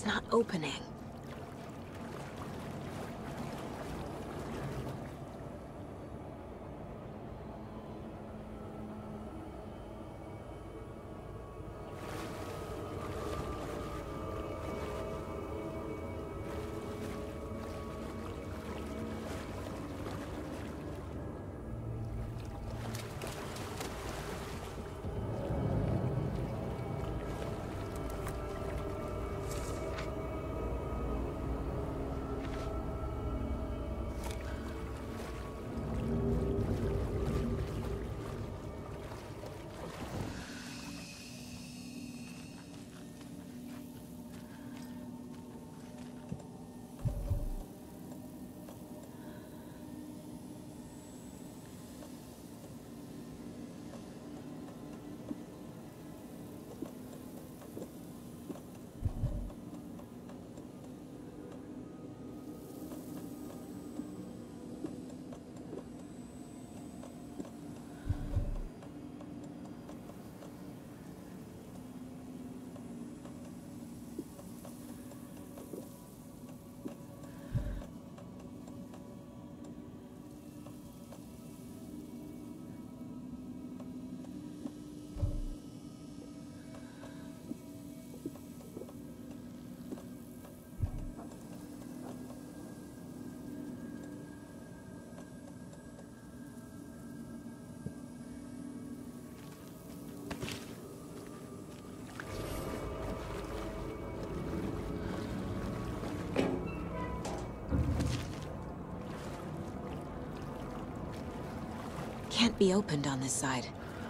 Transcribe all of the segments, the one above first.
It's not opening. Can't be opened on this side.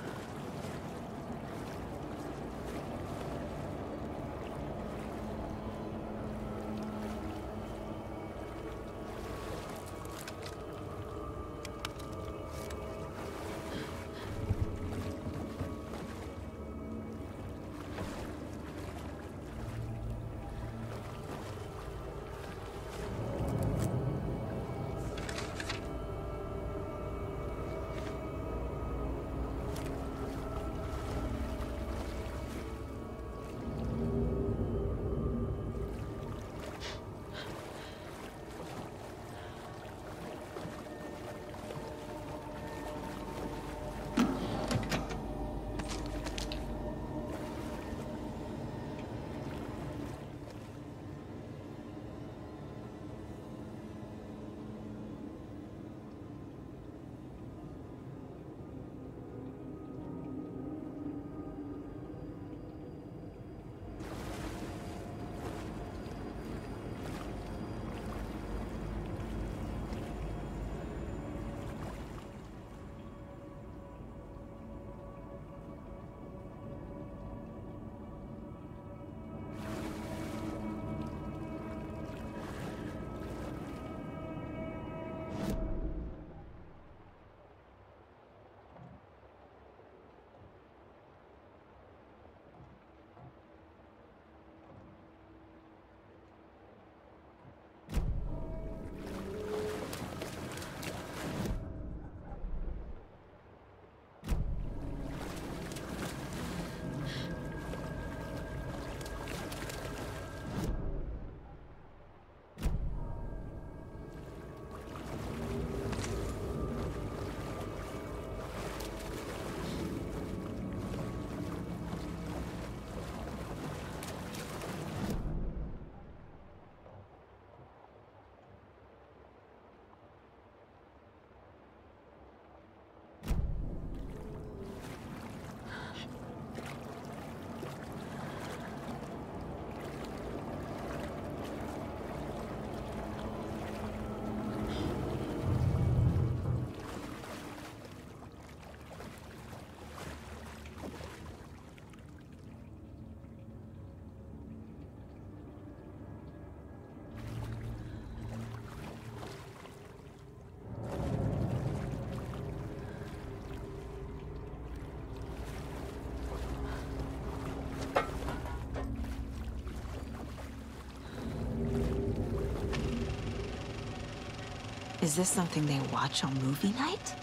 Is this something they watch on movie night?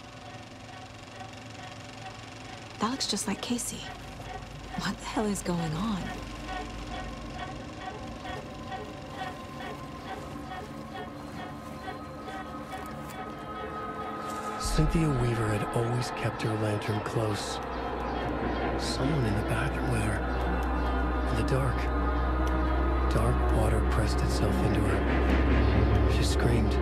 That looks just like Casey. What the hell is going on? Cynthia Weaver had always kept her lantern close. Someone in the bathroom with her. In the dark. Dark water pressed itself into her. She screamed.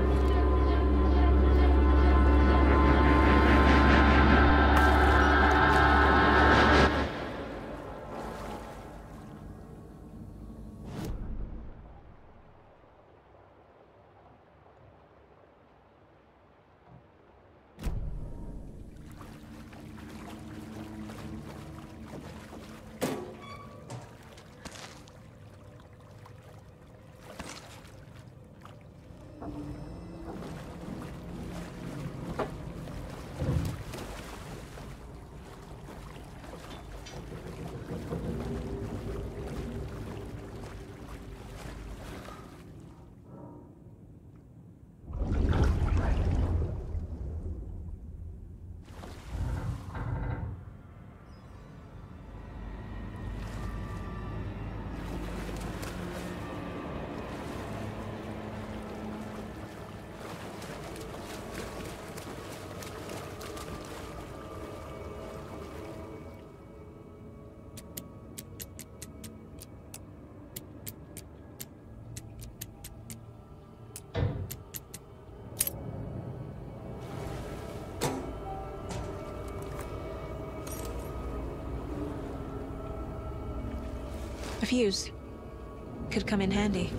A fuse. Could come in handy.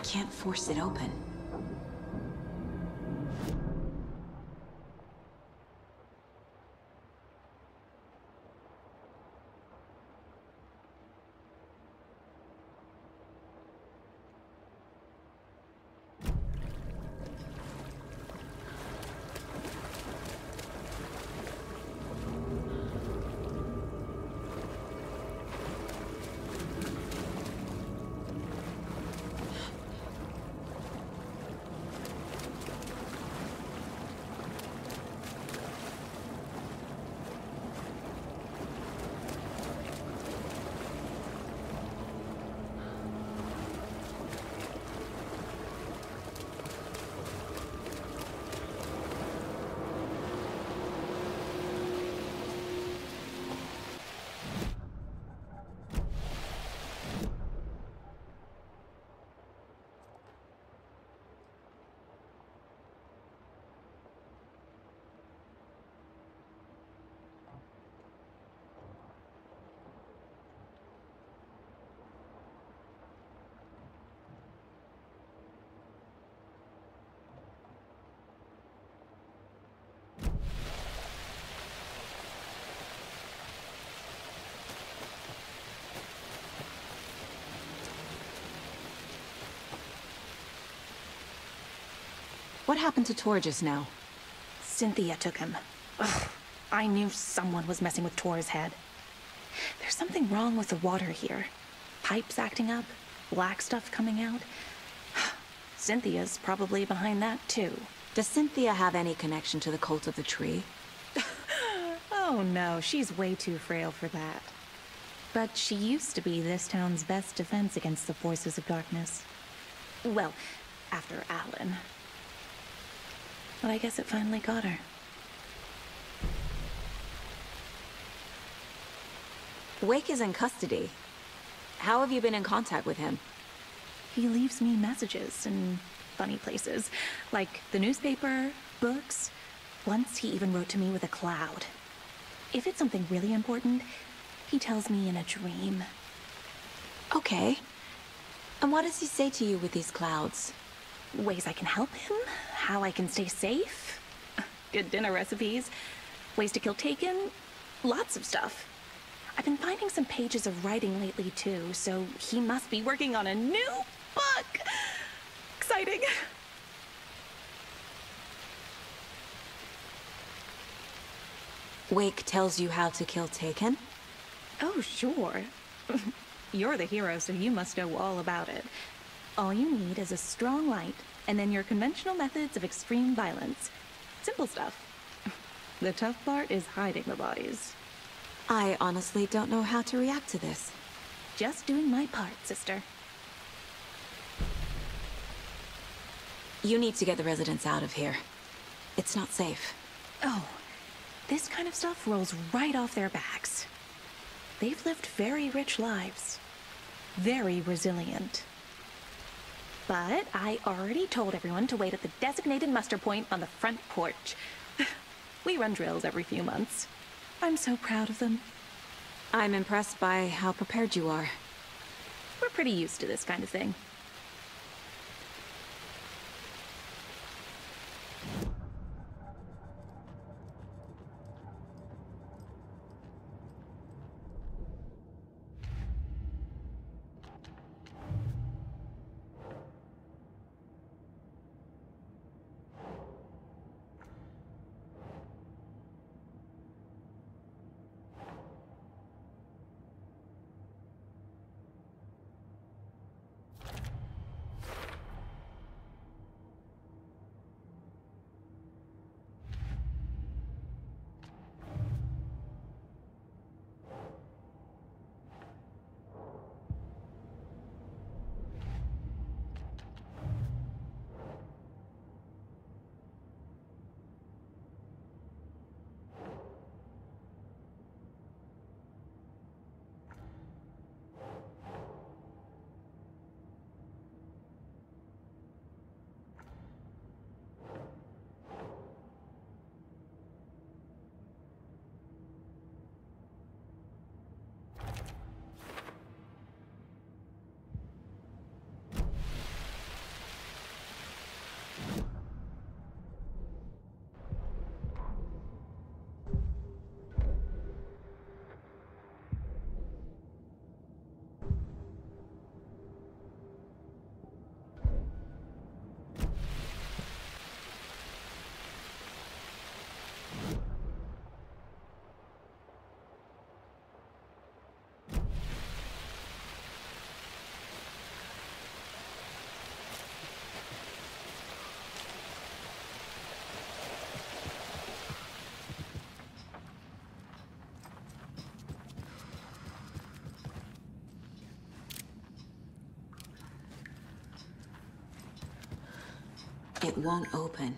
can't force it open. What happened to Tor just now? Cynthia took him. Ugh, I knew someone was messing with Tor's head. There's something wrong with the water here. Pipes acting up, black stuff coming out. Cynthia's probably behind that too. Does Cynthia have any connection to the cult of the tree? Oh no, she's way too frail for that. But she used to be this town's best defense against the forces of darkness. Well, after Alan. But I guess it finally got her. Wake is in custody. How have you been in contact with him? He leaves me messages in funny places, like the newspaper, books. Once he even wrote to me with a cloud. If it's something really important, he tells me in a dream. Okay. And what does he say to you with these clouds? Ways I can help him, how I can stay safe, good dinner recipes, ways to kill Taken, lots of stuff. I've been finding some pages of writing lately too, so he must be working on a new book. Exciting. Wake tells you how to kill Taken? Oh, sure. You're the hero, so you must know all about it. All you need is a strong light, and then your conventional methods of extreme violence. Simple stuff. The tough part is hiding the bodies. I honestly don't know how to react to this. Just doing my part, sister. You need to get the residents out of here. It's not safe. Oh, this kind of stuff rolls right off their backs. They've lived very rich lives. Very resilient. But I already told everyone to wait at the designated muster point on the front porch. We run drills every few months. I'm so proud of them. I'm impressed by how prepared you are. We're pretty used to this kind of thing. It won't open.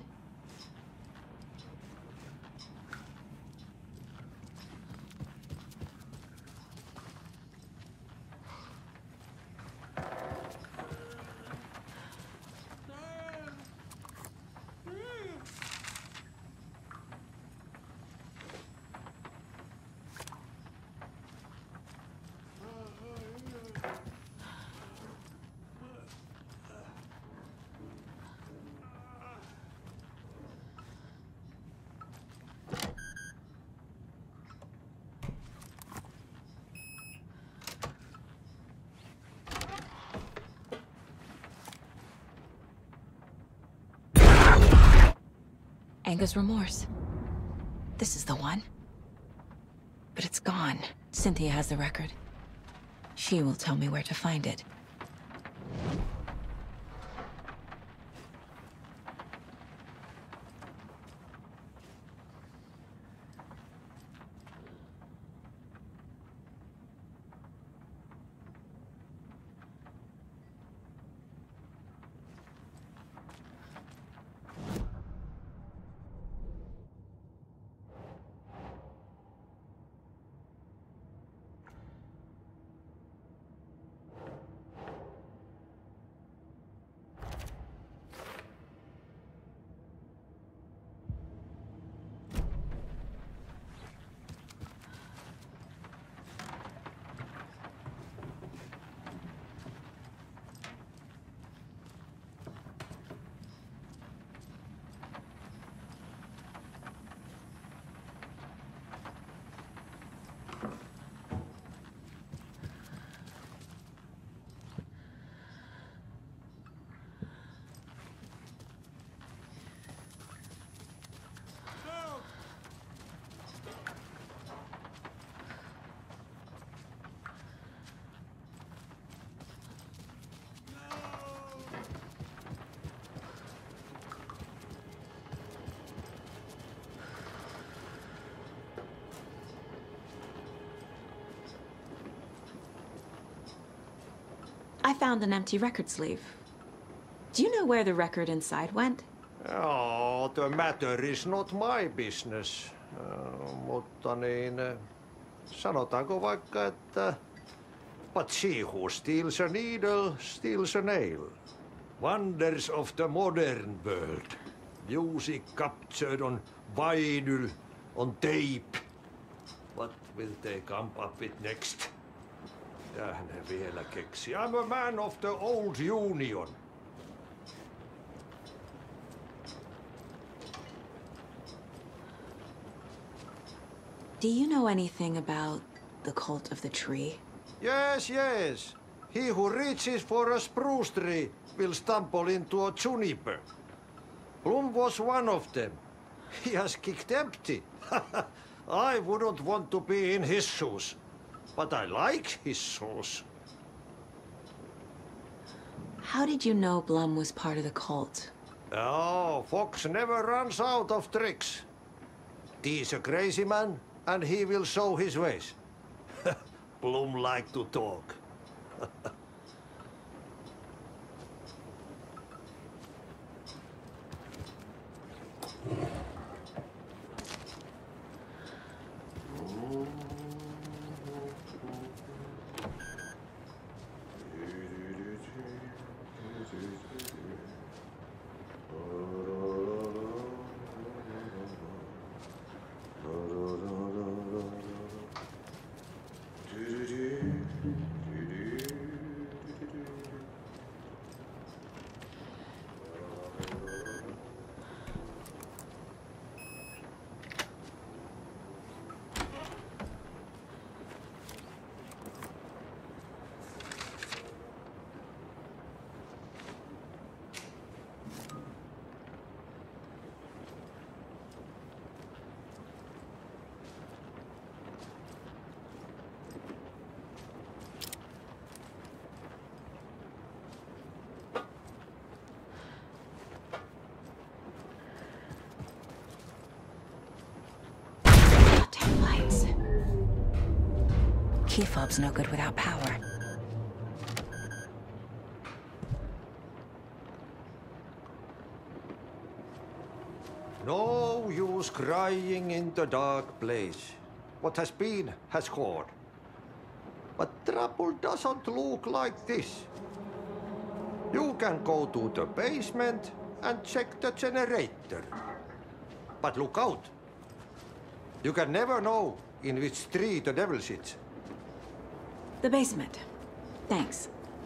Anga's remorse. This is the one. But it's gone. Cynthia has the record. She will tell me where to find it. I found an empty record sleeve. Do you know where the record inside went? Oh, the matter is not my business. Mutta niin, sanotaanko vaikka, että but she who steals a needle steals a nail. Wonders of the modern world. Music captured on vinyl, on tape. What will they come up with next? Tähän ne vielä keksi. I'm a man of the old union. Do you know anything about the Cult of the Tree? Yes, yes. He who reaches for a spruce tree will stumble into a juniper. Bloom was one of them. He has kicked empty. I wouldn't want to be in his shoes. But I like his shoes. How did you know Blum was part of the cult? Oh, Fox never runs out of tricks. He's a crazy man, and he will show his ways. Blum like to talk. Key fob's no good without power. No use crying in the dark place. What has been has gone. But trouble doesn't look like this. You can go to the basement and check the generator. But look out. You can never know in which tree the devil sits. The basement. Thanks.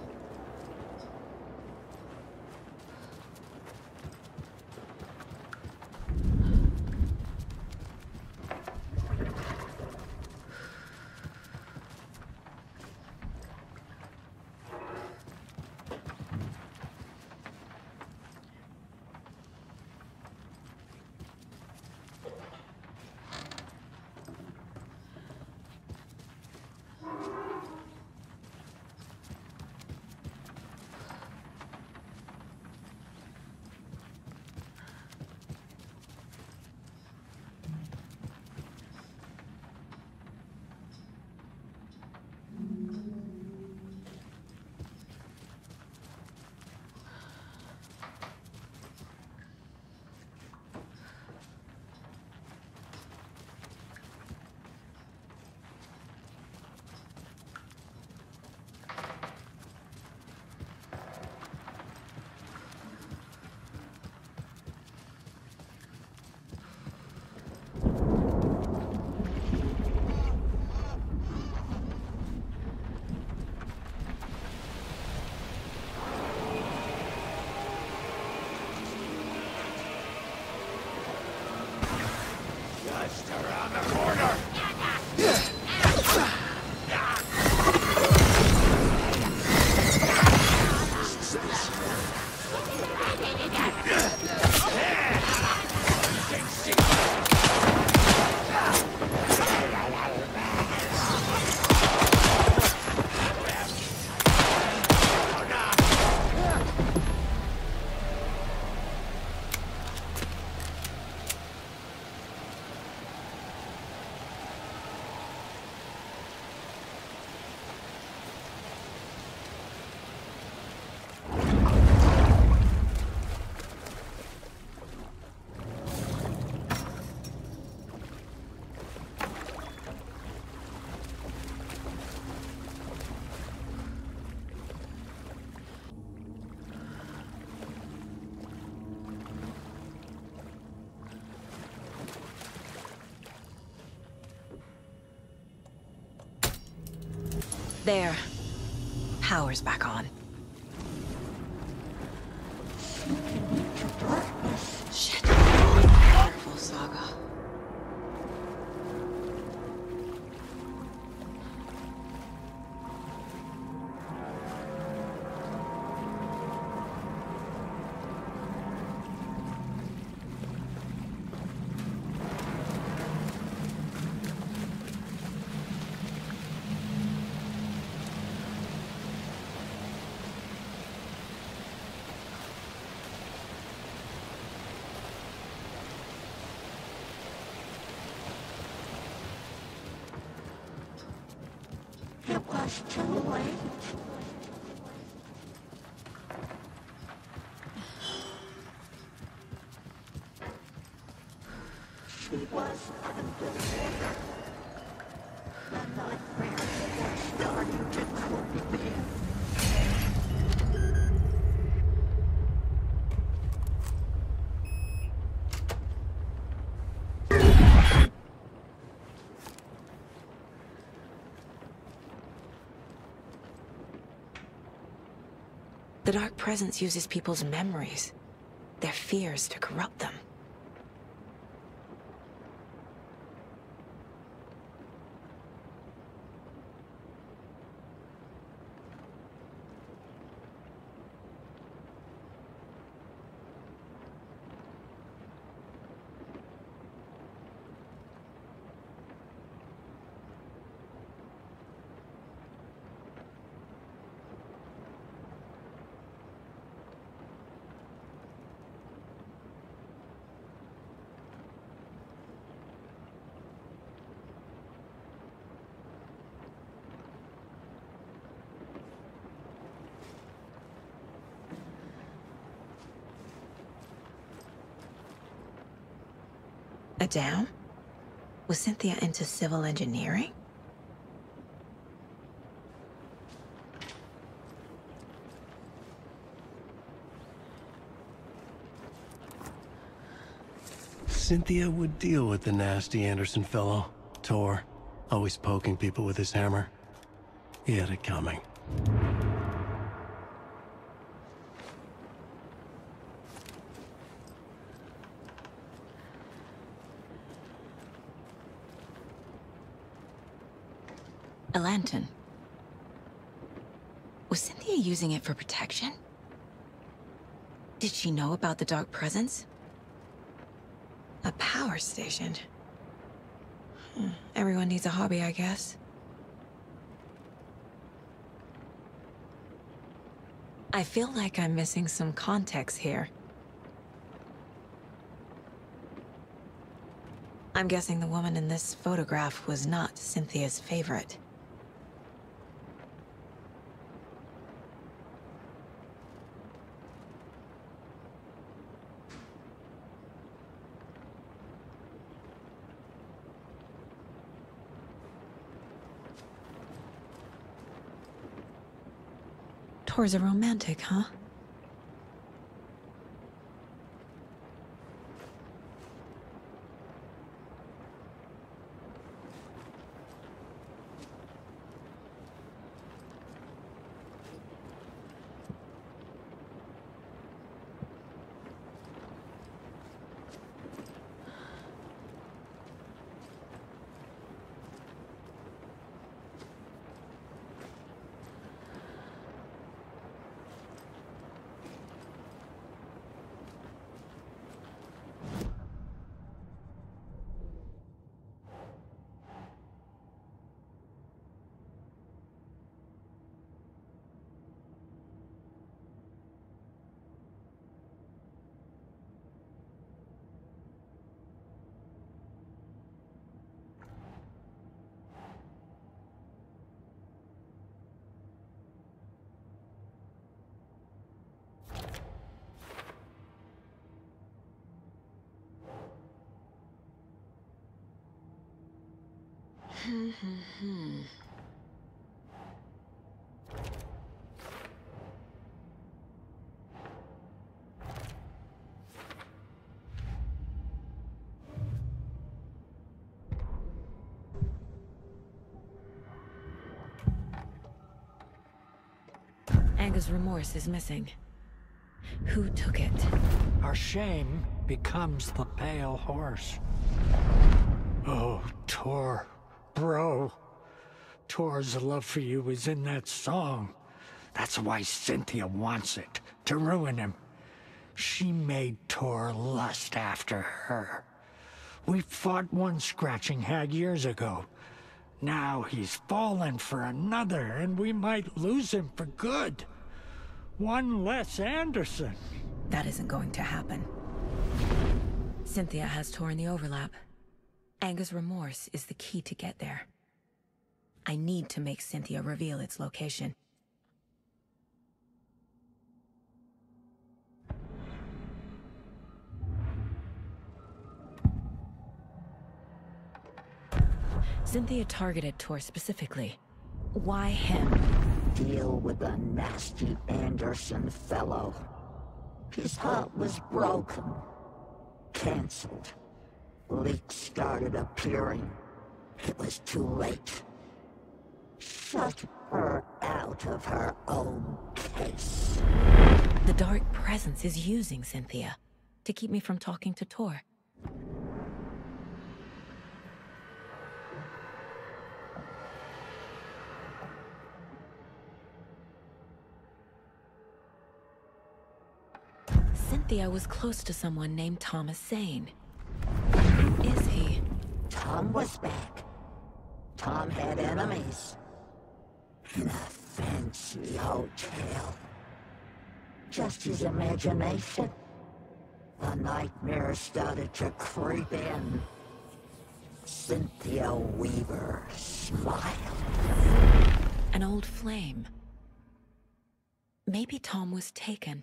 There. Power's back on. Shit. Careful, Saga. The Dark Presence uses people's memories, their fears to corrupt them. A dam? Was Cynthia into civil engineering? Cynthia would deal with the nasty Anderson fellow, Tor, always poking people with his hammer. He had it coming. A lantern. Was Cynthia using it for protection? Did she know about the Dark Presence? A power station. Everyone needs a hobby, I guess. I feel like I'm missing some context here. I'm guessing the woman in this photograph was not Cynthia's favorite. Tor's a romantic, huh? Anga's remorse is missing. Who took it? Our shame becomes the pale horse. Oh, Tor, bro. Tor's love for you is in that song. That's why Cynthia wants it, to ruin him. She made Tor lust after her. We fought one scratching hag years ago. Now he's fallen for another, and we might lose him for good. One less Anderson. That isn't going to happen. Cynthia has Tor in the overlap. Anga's remorse is the key to get there. I need to make Cynthia reveal its location. Cynthia targeted Tor specifically. Why him? Deal with the nasty Anderson fellow. His heart was broken. Cancelled. Leaks started appearing. It was too late. Shut her out of her own case. The Dark Presence is using Cynthia to keep me from talking to Tor. Cynthia was close to someone named Thomas Zane. Who is he? Tom was back. Tom had enemies. In a fancy hotel. Just his imagination. The nightmare started to creep in. Cynthia Weaver smiled. An old flame. Maybe Tom was taken.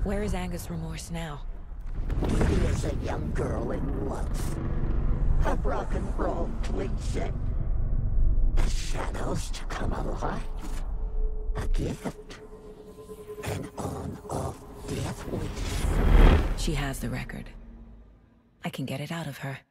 Where is Angus Remorse now? He is a young girl in love. A rock and roll cliche. The shadows to come alive. A gift. An on-off death wish. She has the record. I can get it out of her.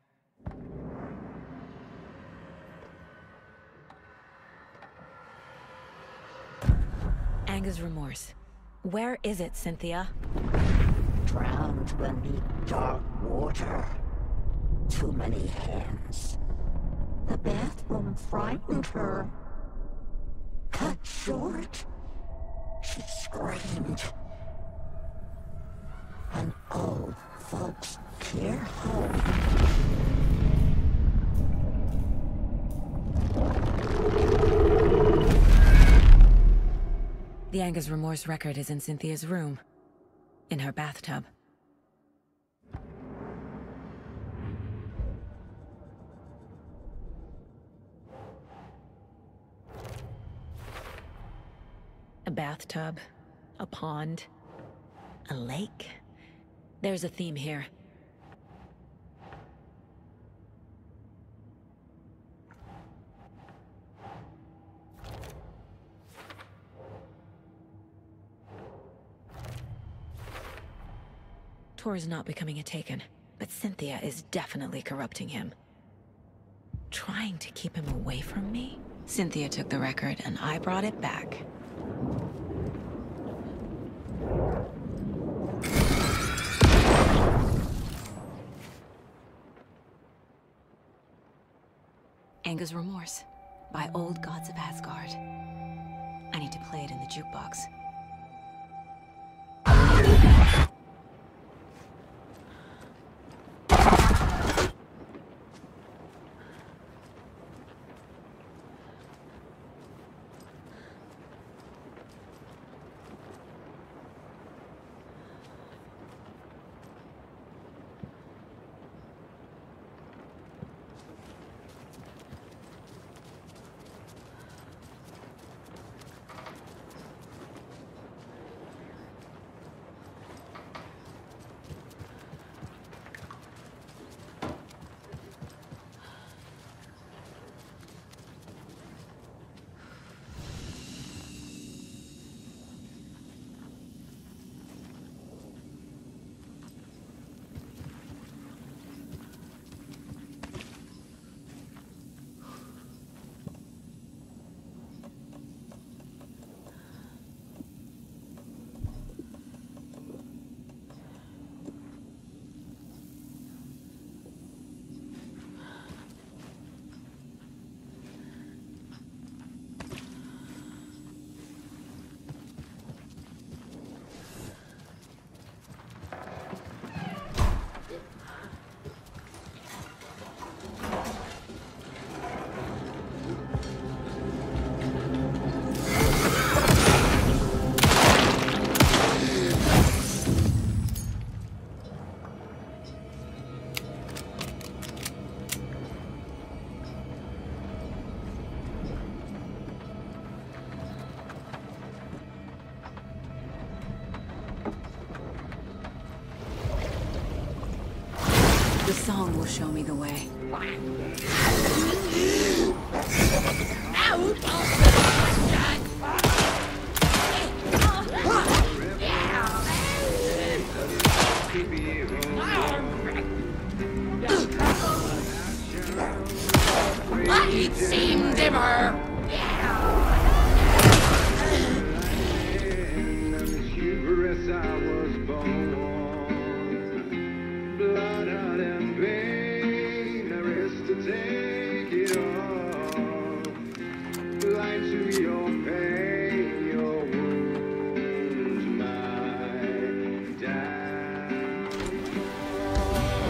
Angus Remorse. Where is it, Cynthia? Drowned beneath dark water. Too many hands. The bathroom frightened her. Cut short. She screamed. An old folks' care home. The Angus Remorse record is in Cynthia's room. In her bathtub. A bathtub, a pond, a lake. There's a theme here. Tor is not becoming a Taken, but Cynthia is definitely corrupting him. Trying to keep him away from me? Cynthia took the record, and I brought it back. Angus Remorse, by Old Gods of Asgard. I need to play it in the jukebox. The song will show me the way. Light seem dimmer.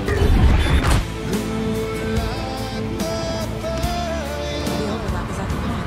The overlap is at the pond.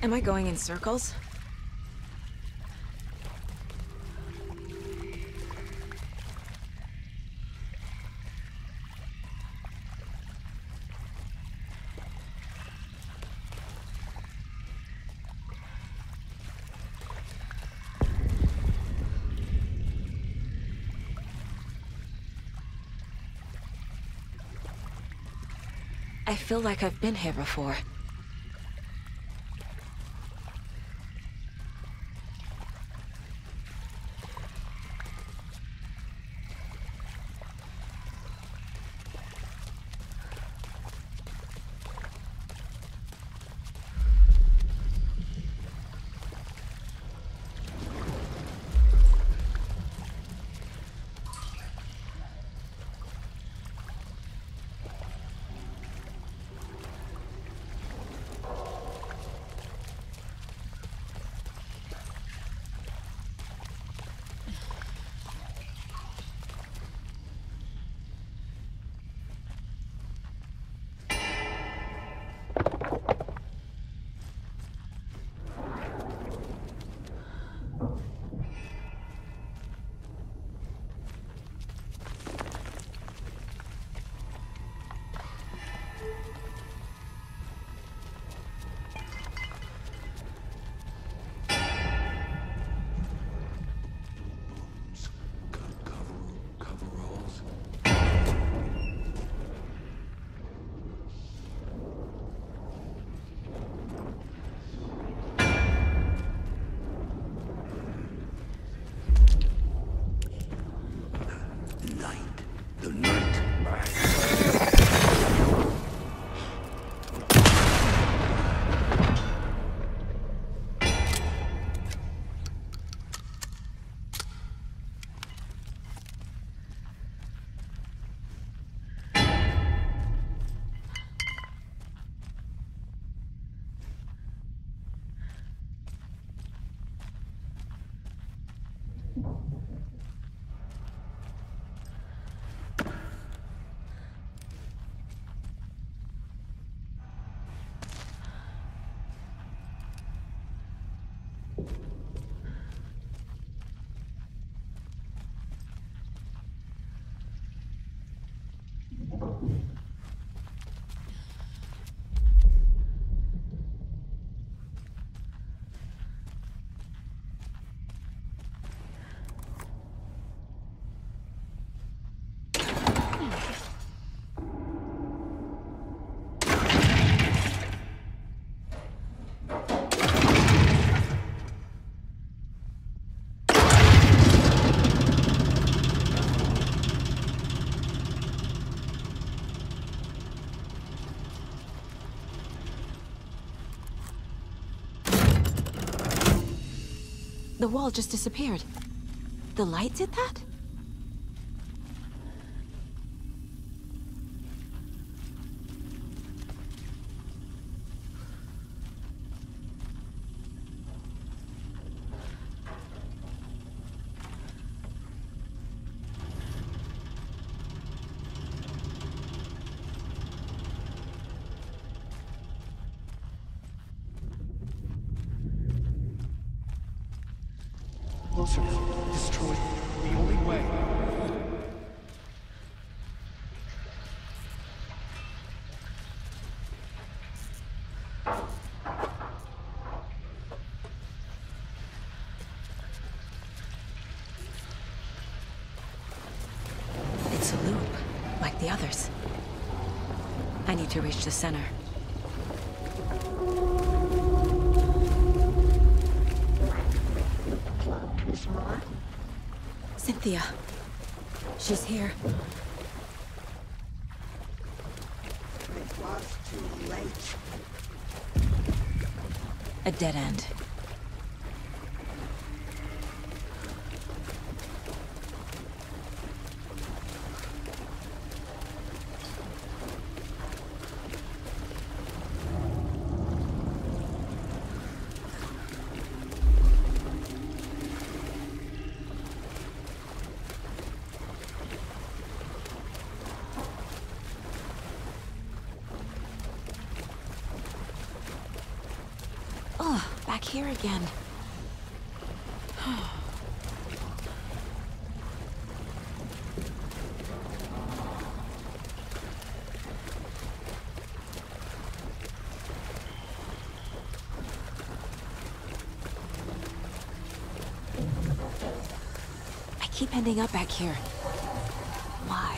Am I going in circles? I feel like I've been here before. The wall just disappeared. The light did that? Closer. Destroy the only way. It's a loop, like the others. I need to reach the center. Cynthia. She's here. It was too late. A dead end. Ugh, back here again. I keep ending up back here. Why?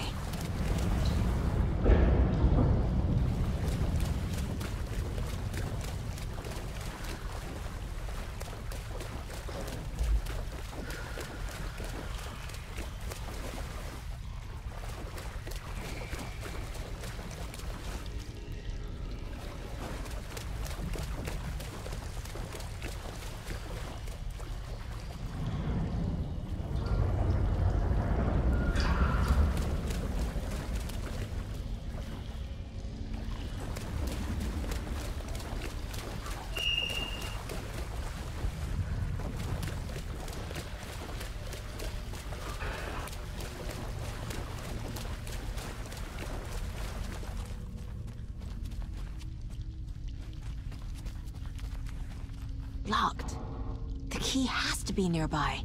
Locked. The key has to be nearby.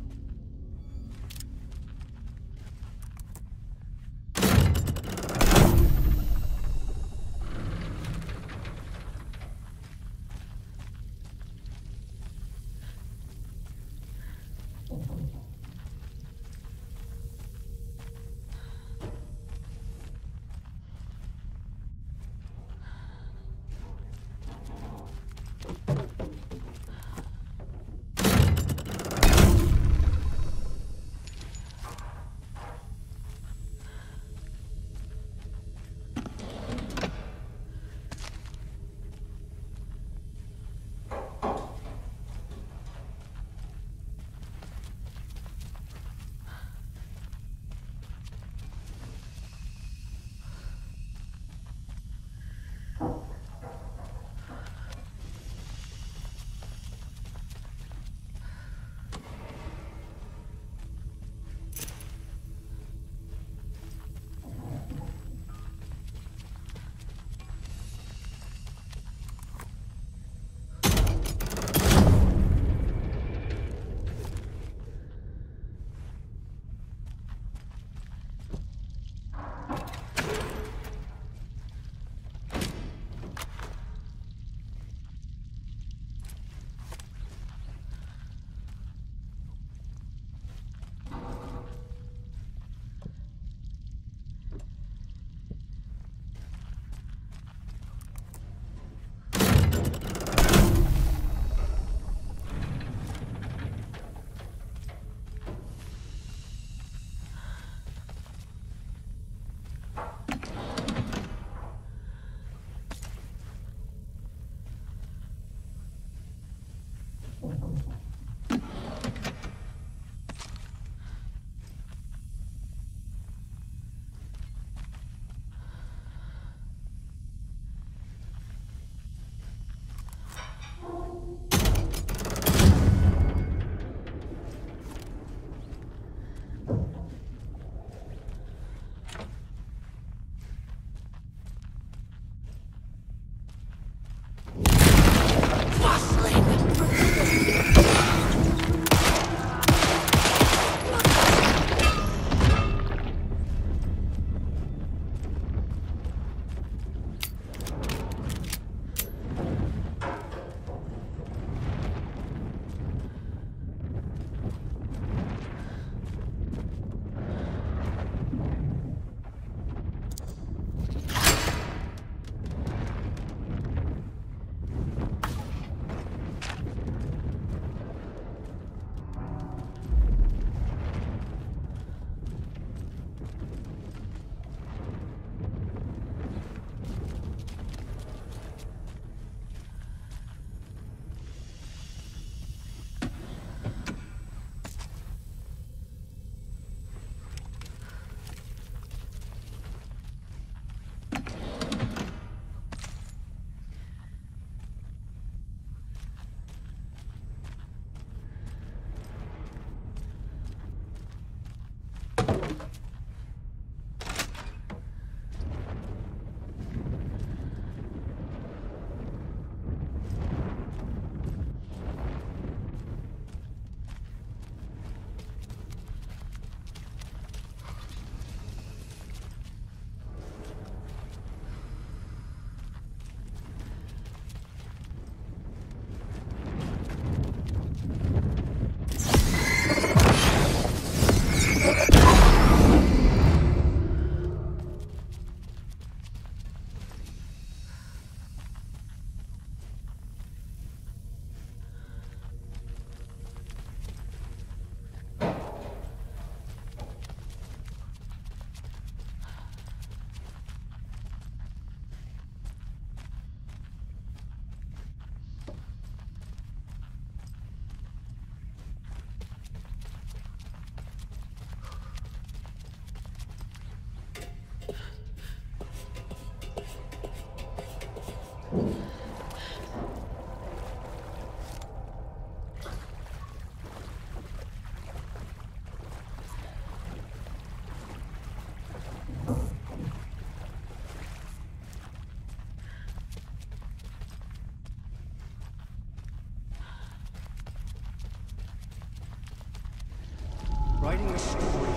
writing a story.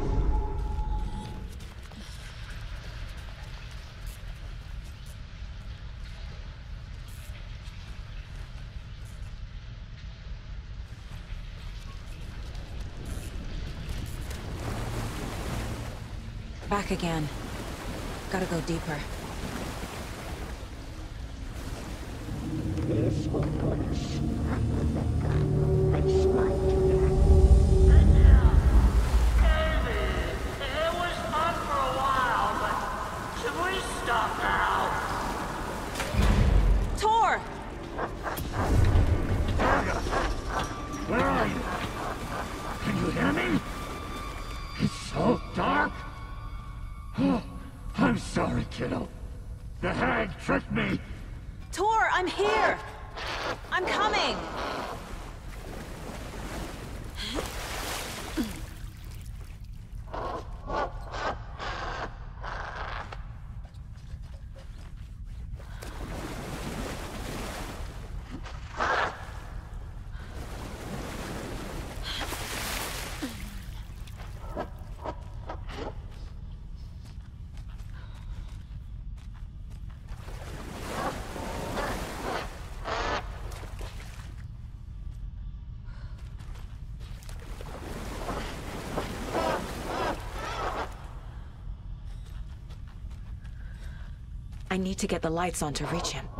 Back again. Gotta go deeper. This hopeless. I smite It was fun for a while, but should we stop now? Tor! Where are you? Can you hear me? It's so dark. Oh, I'm sorry, kiddo. The hag tricked me. Tor, I'm here! I'm coming! I need to get the lights on to reach him.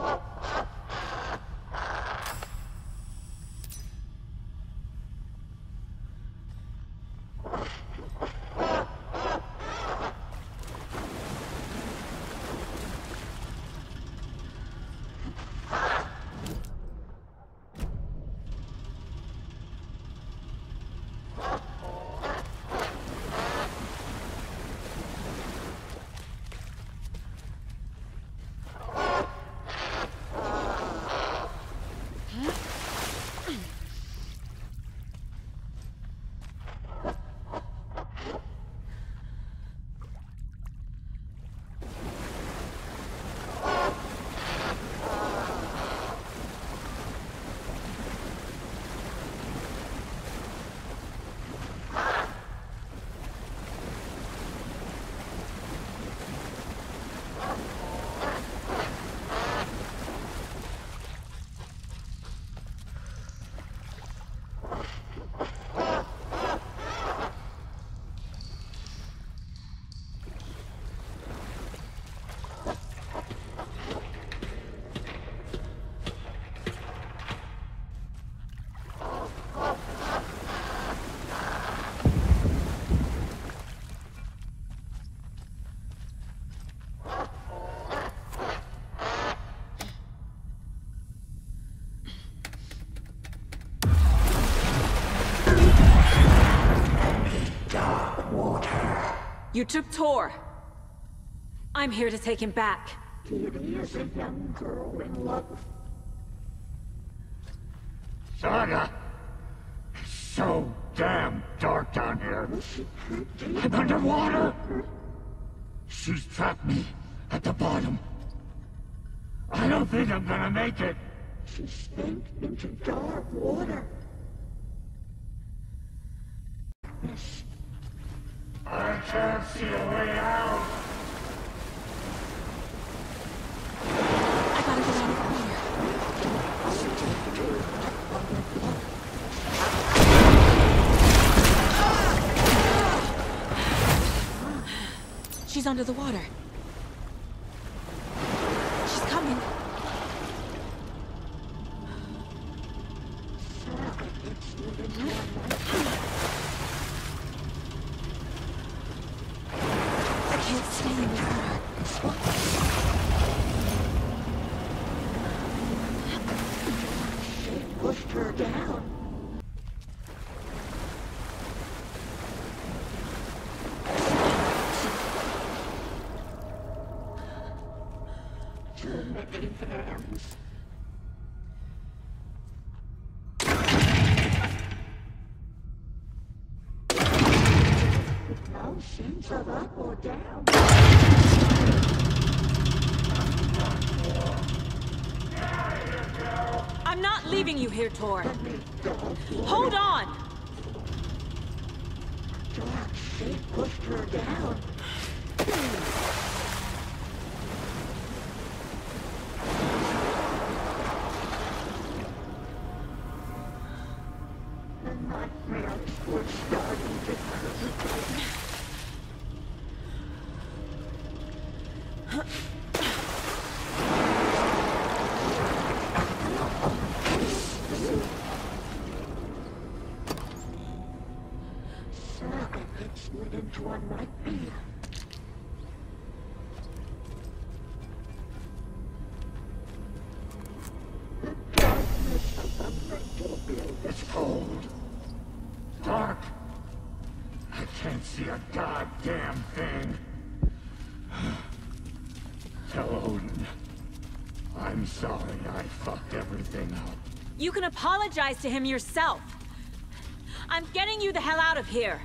You took Tor. I'm here to take him back. Kitty is a young girl in love. Saga! It's so damn dark down here. I'm underwater! She's trapped me at the bottom. I don't think I'm gonna make it. She sank into dark water. I can't see a way out. I gotta get out of here. She's under the water. She's coming. I can't stay in the water. She pushed her down. Too many hands. No sense of up or down. I'm not leaving you here, Tor. Hold on! thought they pushed her down. The nightmares were starting to creep in. Saga had slid into a nightmare. The darkness of the mental build is cold. Dark. I can't see a goddamn thing. Tell Odin. I'm sorry I fucked everything up. You can apologize to him yourself. I'm getting you the hell out of here.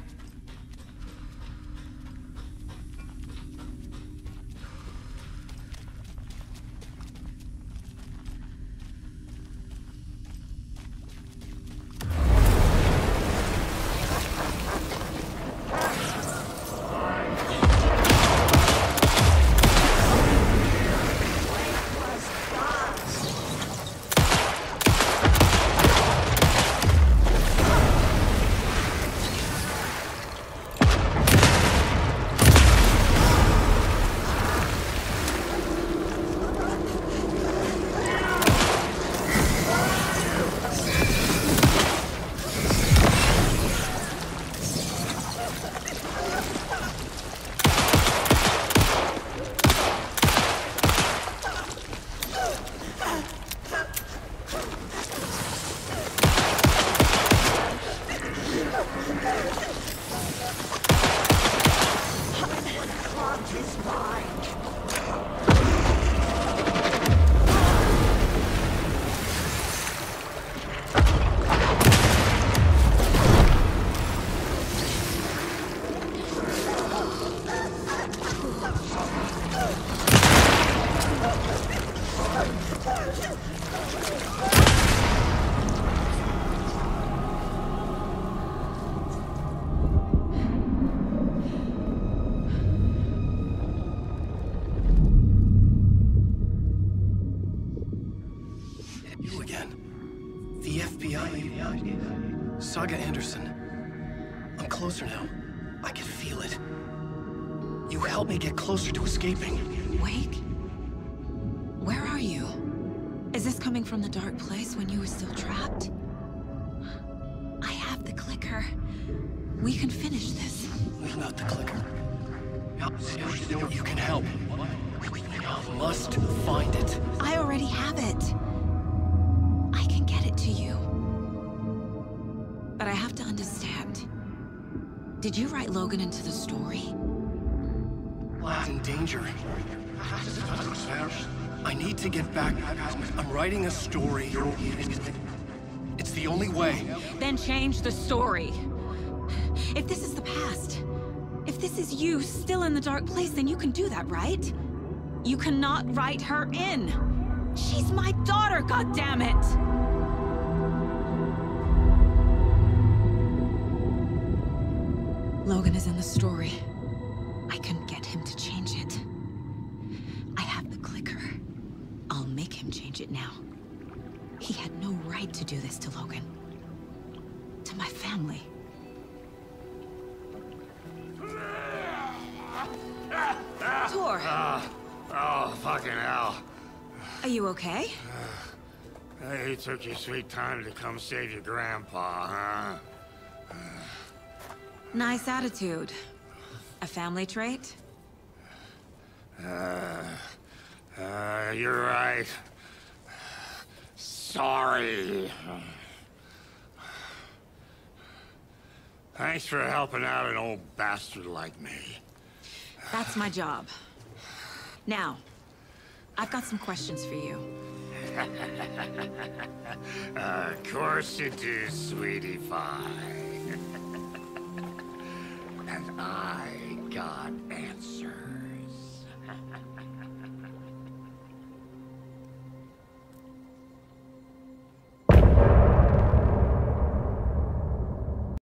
Saga Anderson. I'm closer now. I can feel it. You helped me get closer to escaping. Wake? Where are you? Is this coming from the dark place when you were still trapped? I have the clicker. We can finish this. Without the clicker. You can help. You must find it. I already have it. I can get it to you. But I have to understand. Did you write Logan into the story? Lad's in danger. I need to get back. I'm writing a story. It's the only way. Then change the story. If this is the past, if this is you still in the dark place, then you can do that, right? You cannot write her in. She's my daughter, goddammit! Logan is in the story. I can get him to change it. I have the clicker. I'll make him change it now. He had no right to do this to Logan. To my family. Tor! Oh, fucking hell. Are you okay? You took your sweet time to come save your grandpa, huh? Nice attitude. A family trait? You're right. Sorry. Thanks for helping out an old bastard like me. That's my job. Now, I've got some questions for you. Of course you do, sweetie pie. And I got answers.